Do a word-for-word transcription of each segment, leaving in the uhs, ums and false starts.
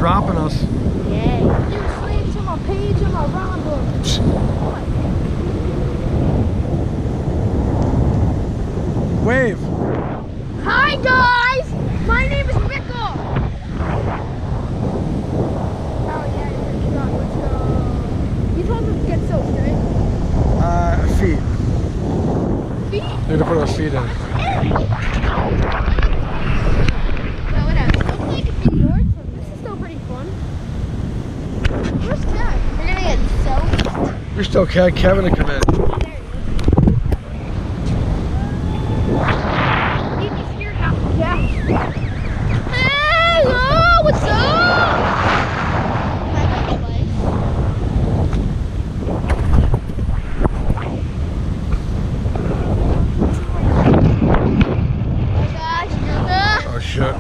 dropping us. Yay. You're slave to my page and my robber. Wave. Hi guys! My name is Mickle. Oh yeah, let's go. Let's go. You told us to get soaked, right? Uh, feet. Feet? Need to put our feet in. Well, whatever. It's still like a few yards, so this is still pretty fun. Where's Kev? We're gonna get soaked. You're still Kev. Kevin to come in. Hello, what's up? Oh shit.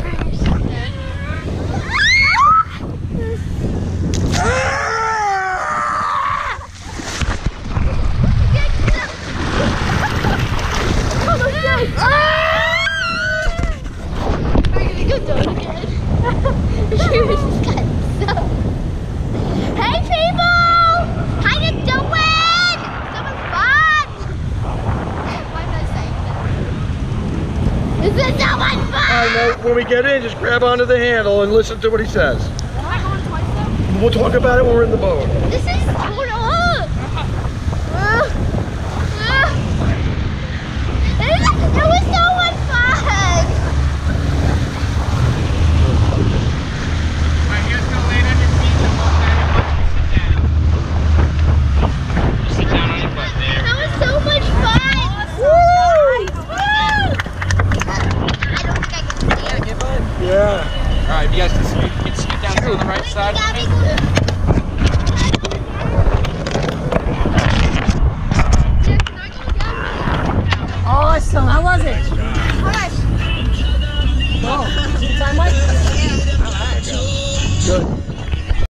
Hey people! How you doing? So much fun! Why did I say that? This is so much fun! I know. When we get in, just grab onto the handle and listen to what he says. Am I going twice though? We'll talk about it when we're in the boat. This is hold on. Uh, uh, it was so much fun! Alright, here's gonna land on your feet and walk down your butt. Sit down. Sit down on your butt there. That was so much fun! Woo! I don't think I can see it. Yeah. Alright, you guys can scoot, you can scoot down to the right side. Awesome. How was it?